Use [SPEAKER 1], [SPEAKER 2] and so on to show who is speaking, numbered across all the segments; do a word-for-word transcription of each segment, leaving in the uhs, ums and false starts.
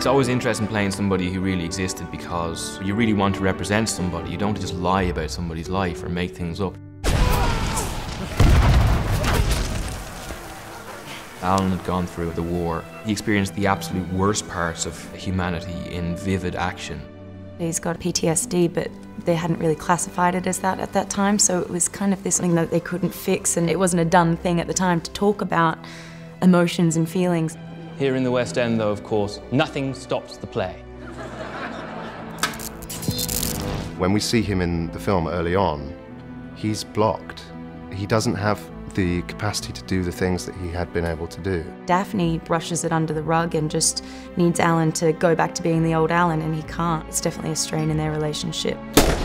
[SPEAKER 1] It's always interesting playing somebody who really existed because you really want to represent somebody. You don't just lie about somebody's life or make things up. Alan had gone through the war. He experienced the absolute worst parts of humanity in vivid action.
[SPEAKER 2] He's got P T S D, but they hadn't really classified it as that at that time, so it was kind of this thing that they couldn't fix, and it wasn't a done thing at the time to talk about emotions and feelings.
[SPEAKER 3] Here in the West End, though, of course, nothing stops the play.
[SPEAKER 4] When we see him in the film early on, he's blocked. He doesn't have the capacity to do the things that he had been able to do.
[SPEAKER 2] Daphne brushes it under the rug and just needs Alan to go back to being the old Alan, and he can't. It's definitely a strain in their relationship.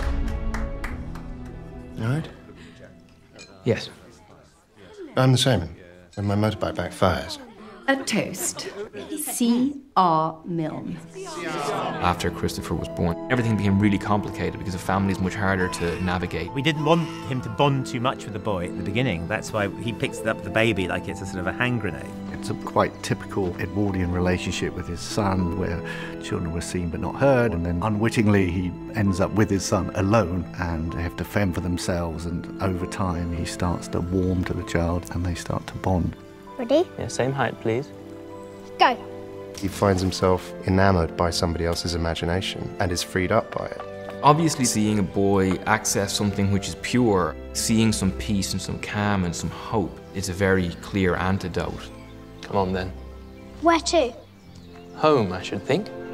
[SPEAKER 4] You all right?
[SPEAKER 3] Yes.
[SPEAKER 4] I'm the same. When my motorbike backfires.
[SPEAKER 5] A toast. C A Milne.
[SPEAKER 1] After Christopher was born, everything became really complicated because the family is much harder to navigate.
[SPEAKER 6] We didn't want him to bond too much with the boy at the beginning. That's why he picks up the baby like it's a sort of a hand grenade.
[SPEAKER 7] It's a quite typical Edwardian relationship with his son, where children were seen but not heard, and then unwittingly he ends up with his son alone, and they have to fend for themselves, and over time he starts to warm to the child and they start to bond.
[SPEAKER 8] Ready?
[SPEAKER 3] Yeah, same height, please.
[SPEAKER 8] Go.
[SPEAKER 4] He finds himself enamoured by somebody else's imagination and is freed up by it.
[SPEAKER 1] Obviously, seeing a boy access something which is pure, seeing some peace and some calm and some hope is a very clear antidote.
[SPEAKER 3] Come on, then.
[SPEAKER 8] Where to?
[SPEAKER 3] Home, I should think.